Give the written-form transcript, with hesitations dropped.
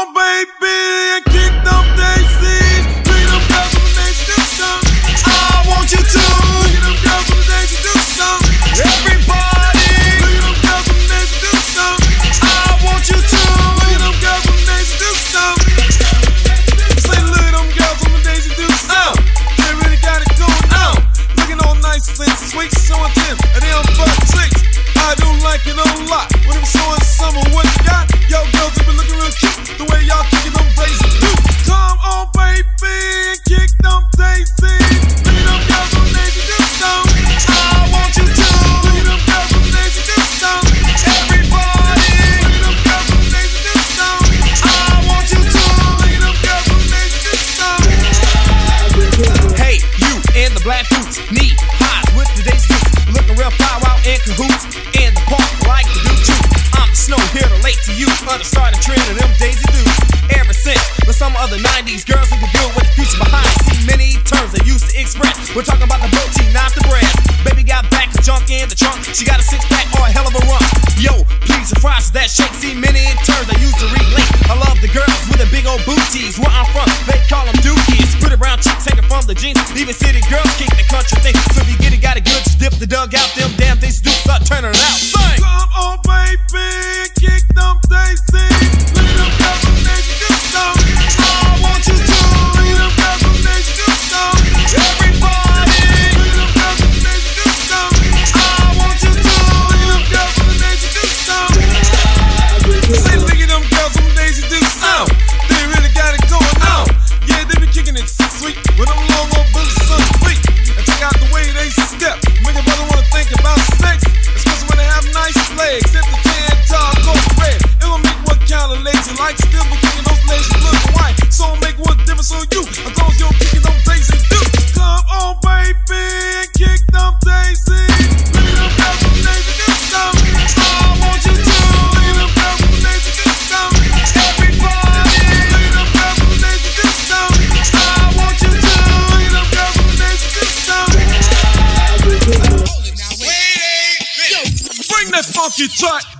on, baby, and kick them daisies. Look at them girls when they do something. I want you to. Look at them girls when they do something. Everybody. Look at them girls when they do something. I want you to. Look at them girls when they do something. Say look at them girls when they do something. They really got it going on. Looking all nice and sweet, showing 10 and they on butt chicks. I do like it a lot. When I'm showing some of what you got, yo girls have been looking real cute. The way y'all kicking them daisies do. Come on, baby, and kick them daisies. Look at them girls when they do something. I want you to. Look at them girls when they do something. Everybody. Look at them girls when they do something. I want you to. Look at them girls when they do something. Hey, you in the black boots, knee highs with the Daisy Dukes, looking real foul out in cahoots in the park like the do too. I'm the snow here to late to you, the starting trend of them Daisy Dukes. Ever since the summer of the 90s, girls who can deal with the future behind. See many terms they used to express. We're talking about the protein, not the bread. Baby got back to junk in the trunk. She got a six-pack or a hell of a rump. Yo, please surprise that shake. See many terms I used to relate. I love the girls with the big old booties. Where I'm from, they call them Duice. Pretty brown chicks hanging from the jeans. Even city girls kick the country thing. So if you get it, got it good, just dip the dug out. Them damn Daisy Dukes, start turning it out. Sing! Come on, baby, kick them daisies. Look at them girls when they do something. I want you to. Look at them girls when they do something. Everybody. Look at them girls when they do something. I want you to. Look at them girls when they do something. Say look at them girls when they do something. They really got it going on. Yeah, they be kicking it sweet with them long old boots on the feet. And check out the way they step. Make a brother wanna think about sex, especially when they have nice legs. If the tan dog goes red, it will make what kind of legs you like. Still be kicking those legs you look white. So make what difference on you as long as you're kicking them Daisy Dukes. Come on, baby, and kick them daisies. Look at them girls when they do something. I want you to. Look at them girls when they do something. Everybody. Look at them girls when they do something. I want you to. Look at them girls when they do something. Bring that funky track.